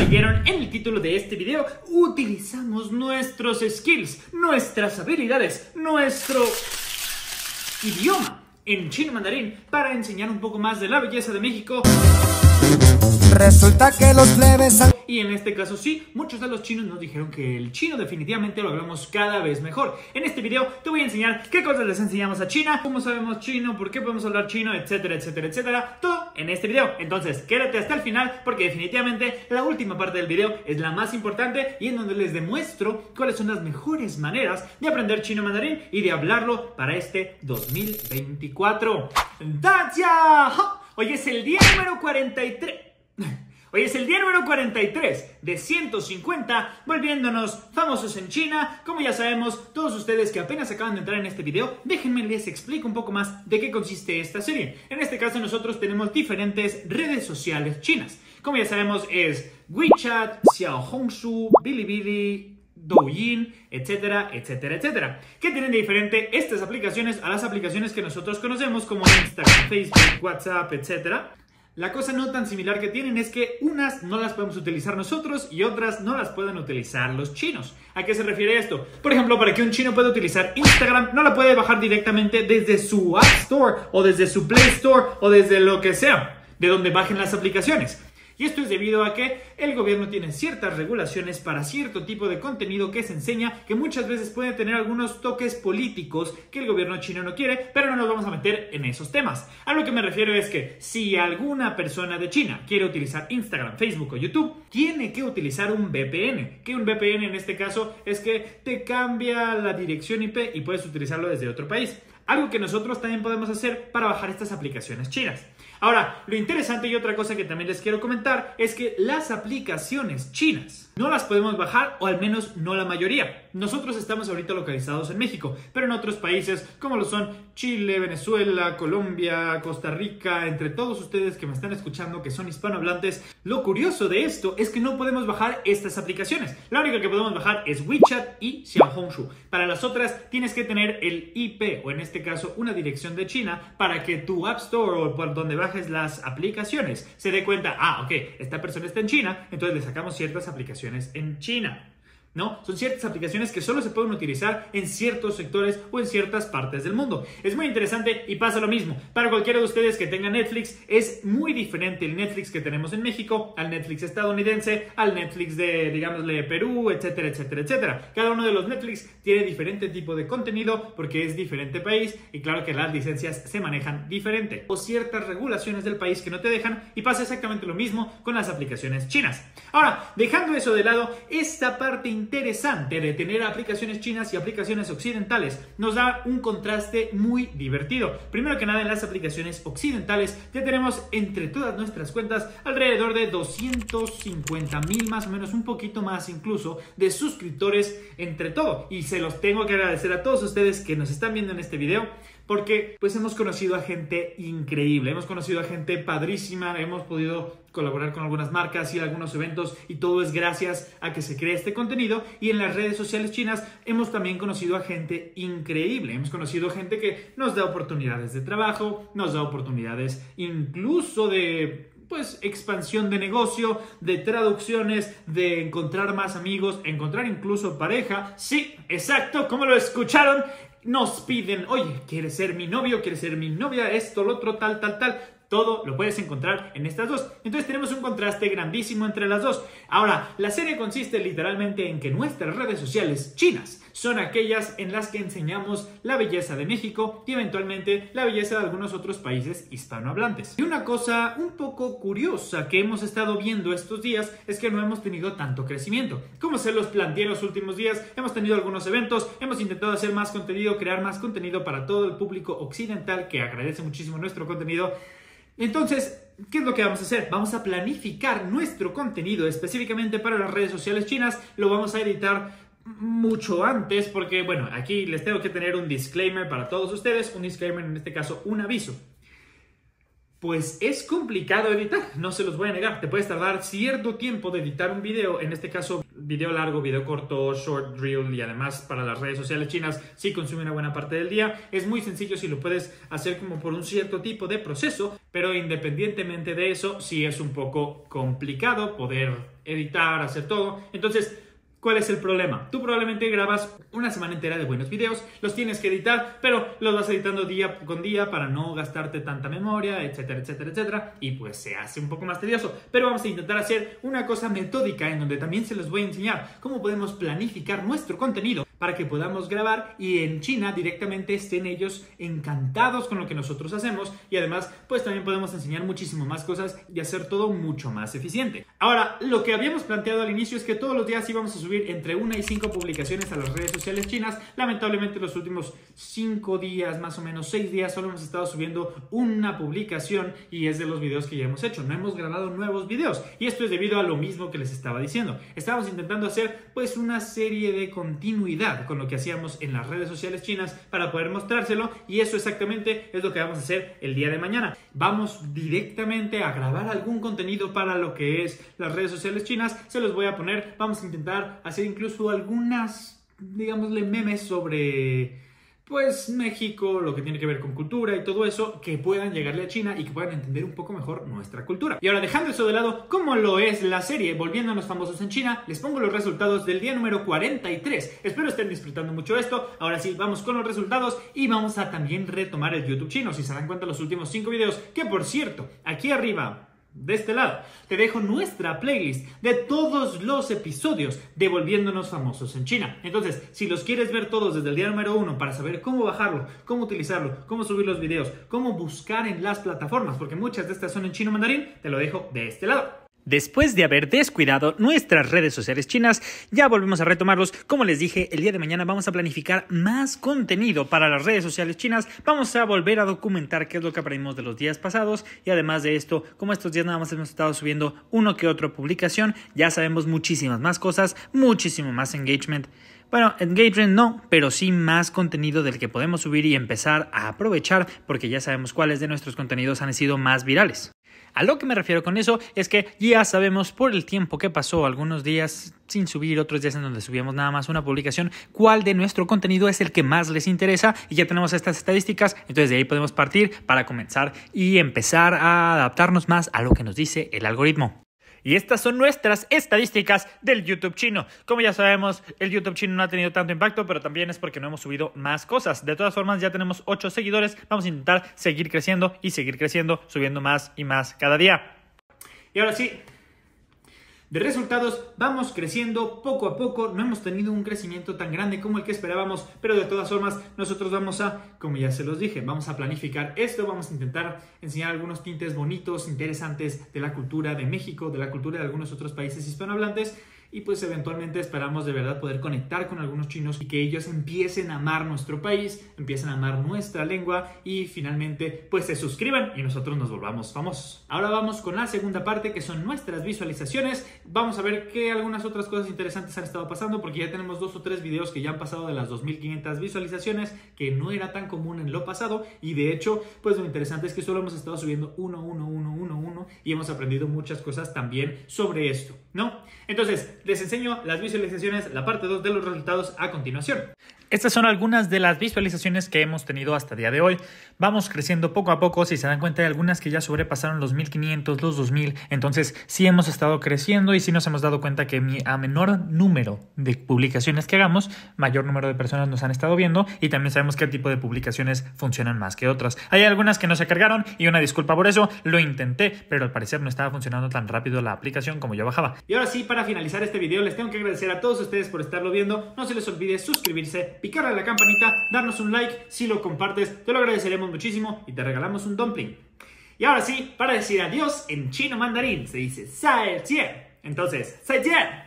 vieron en el título de este video, utilizamos nuestros skills, nuestras habilidades, nuestro idioma en chino mandarín para enseñar un poco más de la belleza de México. Resulta que los plebes... Y en este caso sí, muchos de los chinos nos dijeron que el chino definitivamente lo hablamos cada vez mejor. En este video te voy a enseñar qué cosas les enseñamos a China, cómo sabemos chino, por qué podemos hablar chino, etcétera, etcétera, etcétera. Todo en este video. Entonces quédate hasta el final porque definitivamente la última parte del video es la más importante y en donde les demuestro cuáles son las mejores maneras de aprender chino mandarín y de hablarlo para este 2024. ¡Dacia! Hoy es el día número 43. Hoy es el día número 43 de 150 volviéndonos famosos en China. Como ya sabemos, todos ustedes que apenas acaban de entrar en este video, déjenme les explico un poco más de qué consiste esta serie. En este caso nosotros tenemos diferentes redes sociales chinas. Como ya sabemos es WeChat, Xiaohongshu, Bilibili, Douyin, etcétera, etcétera, etcétera. ¿Qué tienen de diferente estas aplicaciones a las aplicaciones que nosotros conocemos como Instagram, Facebook, WhatsApp, etcétera? La cosa no tan similar que tienen es que unas no las podemos utilizar nosotros y otras no las pueden utilizar los chinos. ¿A qué se refiere esto? Por ejemplo, para que un chino pueda utilizar Instagram, no la puede bajar directamente desde su App Store o desde su Play Store o desde lo que sea, de donde bajen las aplicaciones. Y esto es debido a que el gobierno tiene ciertas regulaciones para cierto tipo de contenido que se enseña, que muchas veces puede tener algunos toques políticos que el gobierno chino no quiere, pero no nos vamos a meter en esos temas. A lo que me refiero es que si alguna persona de China quiere utilizar Instagram, Facebook o YouTube, tiene que utilizar un VPN. Que un VPN en este caso es que te cambia la dirección IP y puedes utilizarlo desde otro país. Algo que nosotros también podemos hacer para bajar estas aplicaciones chinas. Ahora, lo interesante y otra cosa que también les quiero comentar es que las aplicaciones chinas no las podemos bajar, o al menos no la mayoría. Nosotros estamos ahorita localizados en México, pero en otros países como lo son Chile, Venezuela, Colombia, Costa Rica, entre todos ustedes que me están escuchando que son hispanohablantes, lo curioso de esto es que no podemos bajar estas aplicaciones. La única que podemos bajar es WeChat y Xiaohongshu. Para las otras tienes que tener el IP, o en este caso una dirección de China, para que tu App Store o por donde bajes las aplicaciones se dé cuenta, ok, esta persona está en China, entonces le sacamos ciertas aplicaciones en China. ¿No? Son ciertas aplicaciones que solo se pueden utilizar en ciertos sectores o en ciertas partes del mundo. Es muy interesante y pasa lo mismo. Para cualquiera de ustedes que tenga Netflix, es muy diferente el Netflix que tenemos en México al Netflix estadounidense, al Netflix de, digámosle, Perú, etcétera, etcétera, etcétera. Cada uno de los Netflix tiene diferente tipo de contenido porque es diferente país y claro que las licencias se manejan diferente. O ciertas regulaciones del país que no te dejan y pasa exactamente lo mismo con las aplicaciones chinas. Ahora, dejando eso de lado, esta parte interesante de tener aplicaciones chinas y aplicaciones occidentales nos da un contraste muy divertido. Primero que nada, en las aplicaciones occidentales ya tenemos entre todas nuestras cuentas alrededor de 250,000 más o menos, un poquito más incluso, de suscriptores entre todo. Y se los tengo que agradecer a todos ustedes que nos están viendo en este video, porque pues hemos conocido a gente increíble, hemos conocido a gente padrísima, hemos podido colaborar con algunas marcas y algunos eventos y todo es gracias a que se crea este contenido. Y en las redes sociales chinas hemos también conocido a gente increíble, hemos conocido gente que nos da oportunidades de trabajo, nos da oportunidades incluso de expansión de negocio, de traducciones, de encontrar más amigos, encontrar incluso pareja. Sí, exacto, como lo escucharon. Nos piden, oye, ¿quieres ser mi novio? ¿Quieres ser mi novia? Esto, lo otro, tal, tal, tal. Todo lo puedes encontrar en estas dos. Entonces tenemos un contraste grandísimo entre las dos. Ahora, la serie consiste literalmente en que nuestras redes sociales chinas son aquellas en las que enseñamos la belleza de México y eventualmente la belleza de algunos otros países hispanohablantes. Y una cosa un poco curiosa que hemos estado viendo estos días es que no hemos tenido tanto crecimiento. Como se los planteé en los últimos días, hemos tenido algunos eventos, hemos intentado hacer más contenido, crear más contenido para todo el público occidental que agradece muchísimo nuestro contenido. Entonces, ¿qué es lo que vamos a hacer? Vamos a planificar nuestro contenido específicamente para las redes sociales chinas. Lo vamos a editar mucho antes porque, bueno, aquí les tengo que tener un disclaimer para todos ustedes. Un disclaimer, en este caso, un aviso. Pues es complicado editar, no se los voy a negar. Te puedes tardar cierto tiempo de editar un video, en este caso video largo, video corto, short, reel, y además para las redes sociales chinas sí consume una buena parte del día. Es muy sencillo si lo puedes hacer como por un cierto tipo de proceso, pero independientemente de eso sí es un poco complicado poder editar, hacer todo. Entonces, ¿cuál es el problema? Tú probablemente grabas una semana entera de buenos videos, los tienes que editar, pero los vas editando día con día para no gastarte tanta memoria, etcétera, etcétera, etcétera, y pues se hace un poco más tedioso. Pero vamos a intentar hacer una cosa metódica en donde también se los voy a enseñar cómo podemos planificar nuestro contenido para que podamos grabar y en China directamente estén ellos encantados con lo que nosotros hacemos, y además pues también podemos enseñar muchísimo más cosas y hacer todo mucho más eficiente. Ahora, lo que habíamos planteado al inicio es que todos los días íbamos a subir entre 1 y 5 publicaciones a las redes sociales chinas. Lamentablemente los últimos 5 días, más o menos 6 días, solo hemos estado subiendo una publicación, y es de los videos que ya hemos hecho. No hemos grabado nuevos videos, y esto es debido a lo mismo que les estaba diciendo. Estábamos intentando hacer pues una serie de continuidad con lo que hacíamos en las redes sociales chinas para poder mostrárselo, y eso exactamente es lo que vamos a hacer el día de mañana. Vamos directamente a grabar algún contenido para lo que es las redes sociales chinas. Se los voy a poner, vamos a intentar hacer incluso algunas, digámosle, memes sobre pues México, lo que tiene que ver con cultura y todo eso, que puedan llegarle a China y que puedan entender un poco mejor nuestra cultura. Y ahora, dejando eso de lado, ¿cómo lo es la serie Volviéndonos Famosos en China? Les pongo los resultados del día número 43. Espero estén disfrutando mucho esto. Ahora sí, vamos con los resultados y vamos a también retomar el YouTube chino. Si se dan cuenta, los últimos 5 videos, que por cierto, aquí arriba de este lado te dejo nuestra playlist de todos los episodios de Volviéndonos Famosos en China. Entonces, si los quieres ver todos desde el día número 1 para saber cómo bajarlo, cómo utilizarlo, cómo subir los videos, cómo buscar en las plataformas, porque muchas de estas son en chino mandarín, te lo dejo de este lado. Después de haber descuidado nuestras redes sociales chinas, ya volvemos a retomarlos. Como les dije, el día de mañana vamos a planificar más contenido para las redes sociales chinas. Vamos a volver a documentar qué es lo que aprendimos de los días pasados. Y además de esto, como estos días nada más hemos estado subiendo uno que otro publicación, ya sabemos muchísimas más cosas, muchísimo más engagement. Bueno, engagement no, pero sí más contenido del que podemos subir y empezar a aprovechar, porque ya sabemos cuáles de nuestros contenidos han sido más virales. A lo que me refiero con eso es que ya sabemos por el tiempo que pasó, algunos días sin subir, otros días en donde subíamos nada más una publicación, cuál de nuestro contenido es el que más les interesa, y ya tenemos estas estadísticas. Entonces de ahí podemos partir para comenzar y empezar a adaptarnos más a lo que nos dice el algoritmo. Y estas son nuestras estadísticas del YouTube chino. Como ya sabemos, el YouTube chino no ha tenido tanto impacto, pero también es porque no hemos subido más cosas. De todas formas, ya tenemos 8 seguidores. Vamos a intentar seguir creciendo y seguir creciendo, subiendo más y más cada día. Y ahora sí, de resultados vamos creciendo poco a poco. No hemos tenido un crecimiento tan grande como el que esperábamos, pero de todas formas nosotros vamos a, como ya se los dije, vamos a planificar esto. Vamos a intentar enseñar algunos tintes bonitos, interesantes de la cultura de México, de la cultura de algunos otros países hispanohablantes. Y pues eventualmente esperamos de verdad poder conectar con algunos chinos y que ellos empiecen a amar nuestro país, empiecen a amar nuestra lengua y finalmente pues se suscriban y nosotros nos volvamos famosos. Ahora vamos con la segunda parte, que son nuestras visualizaciones. Vamos a ver qué algunas otras cosas interesantes han estado pasando, porque ya tenemos 2 o 3 videos que ya han pasado de las 2500 visualizaciones, que no era tan común en lo pasado, y de hecho pues lo interesante es que solo hemos estado subiendo uno y hemos aprendido muchas cosas también sobre esto, ¿no? Entonces les enseño las visualizaciones, la parte 2 de los resultados a continuación. Estas son algunas de las visualizaciones que hemos tenido hasta el día de hoy. Vamos creciendo poco a poco. Si se dan cuenta, hay algunas que ya sobrepasaron los 1500, los 2000. Entonces sí hemos estado creciendo y sí nos hemos dado cuenta que a menor número de publicaciones que hagamos, mayor número de personas nos han estado viendo, y también sabemos qué tipo de publicaciones funcionan más que otras. Hay algunas que no se cargaron y una disculpa por eso. Lo intenté, pero al parecer no estaba funcionando tan rápido la aplicación como yo bajaba. Y ahora sí, para finalizar este video, les tengo que agradecer a todos ustedes por estarlo viendo. No se les olvide suscribirse, picarle a la campanita, darnos un like. Si lo compartes, te lo agradeceremos muchísimo y te regalamos un dumpling. Y ahora sí, para decir adiós en chino mandarín se dice 再见. Entonces, 再见.